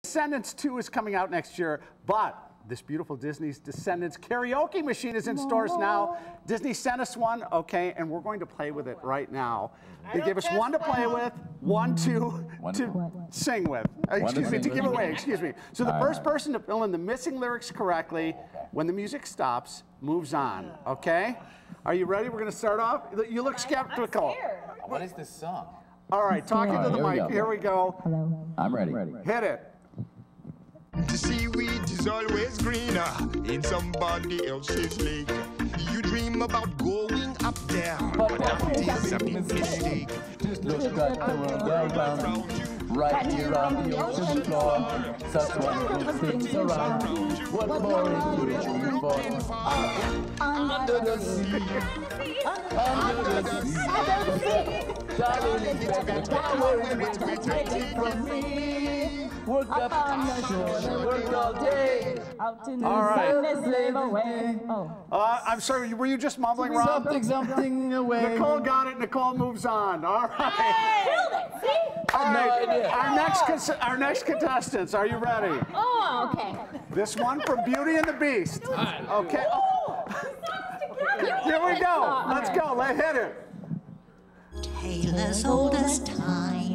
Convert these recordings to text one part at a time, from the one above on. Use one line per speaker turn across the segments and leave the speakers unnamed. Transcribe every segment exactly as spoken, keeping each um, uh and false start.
Descendants two is coming out next year, but this beautiful Disney's Descendants karaoke machine is in stores now. Disney sent us one, okay, and we're going to play with it right now. They gave us one to play with, one to, one to sing with. Excuse me, to give away, excuse me. So the first person to fill in the missing lyrics correctly, when the music stops, moves on, okay? Are you ready? We're going to start off. You look skeptical.
What is this song?
All right, talking to the mic. Here we go.
Hello.
I'm ready.
Hit it.
The seaweed is always greener in somebody else's lake. You dream about going up there, but that is a big mistake.
Just look at the world around you, right here on the ocean floor. Such wonderful things around. What more is you dream for? Under the sea, under the sea, darling, get away, take it from me. Work up on the shore, work all day. Out in the sun, slave away. Oh.
Uh, I'm sorry, were you just mumbling, Rob?
Something, something away.
Nicole got it. Nicole moves on. All right.
Hey. Killed it. See?
All right.
No idea.
Our next, our next contestants. Are you ready?
Oh, okay.
This one from Beauty and the Beast. Okay. Oh. Here we go. Let's go. Let's hit it.
Taylor's oldest time.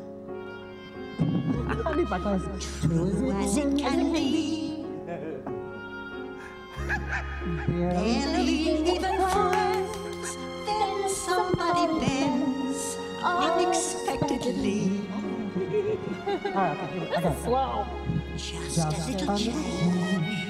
True as it can be. Barely even friends. Then somebody bends unexpectedly.
This is slow.
Just a little change.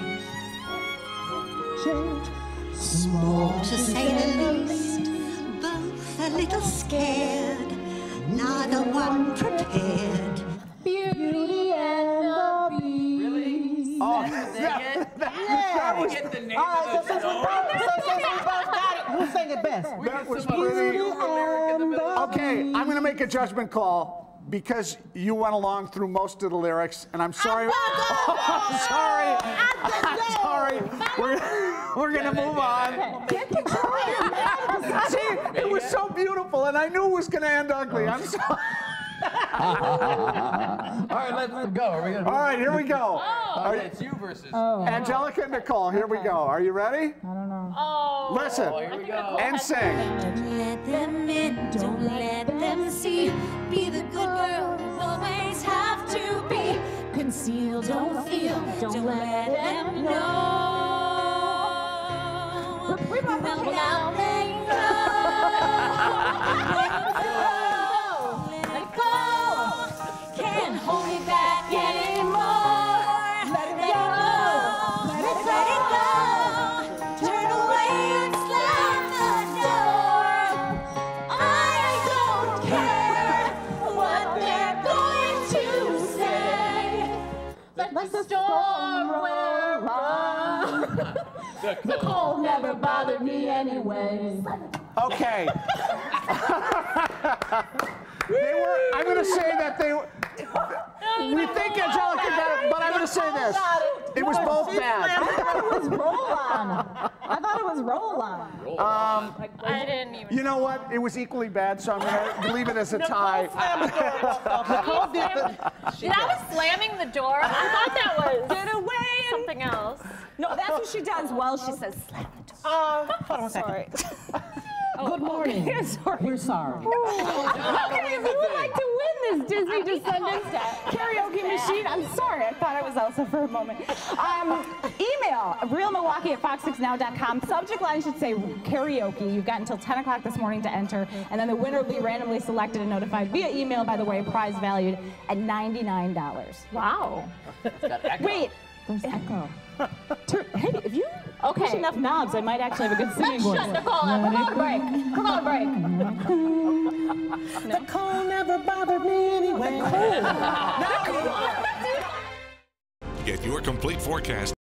Small to say the least. Both a little scared. Neither one prepared.
Beauty and the Beast.
Oh, that, that, that was,
Get the name
All right,
of
so
the
since we both, so since we both got it, who sang it best?
that was pretty. Okay, I'm going to make a judgment call because you went along through most of the lyrics, and I'm sorry. Oh, I'm sorry. I'm sorry. We're, we're going to move on. See, it was so beautiful, and I knew it was going to end ugly. I'm sorry.
All right, let's go. Are we gonna
All right, here we go.
Oh, it's you versus.
Oh.
Angelica and Nicole, here we go. Are you ready?
I don't know.
Oh.
Listen
Oh, here we go.
and sing.
Don't let them in, don't let them see. Be the good girl you always have to be. Conceal, don't feel, don't let them know. Well, now they know. Let it go. Can't hold me back anymore. Let it go. Let it go. Turn away and slam the door. I don't care what they're going to say. Let the storm roll on. The cold never bothered me anyway.
Okay. They were, I'm going to say that they were, we think Angelica got it, but I'm going to say this. It was both bad.
I thought it was roll on. I thought it was roll on.
Um,
I didn't even.
you know what? It was equally bad, so I'm going to leave it as a tie.
Nicole did the,
Did I was slamming the door? I thought that was
Get away.
something else.
No, that's what she does well. She says, slam the door. Uh, hold on a second. Good morning. Okay, sorry. We're sorry.
Okay, who would like to win this Disney Descendants
Karaoke machine. I'm sorry. I thought I was Elsa for a moment. Um, email real milwaukee at fox six now dot com. Subject line should say karaoke. You've got until ten o'clock this morning to enter, and then the winner will be randomly selected and notified via email. By the way, prize valued at ninety-nine dollars.
Wow.
Wait. There's echo. Tur- hey, if you okay. push enough knobs, I might actually have a good singing voice.
Shut Nicole up. We're going to break. We're going to break.
The cold never bothered me anyway.
Get your complete forecast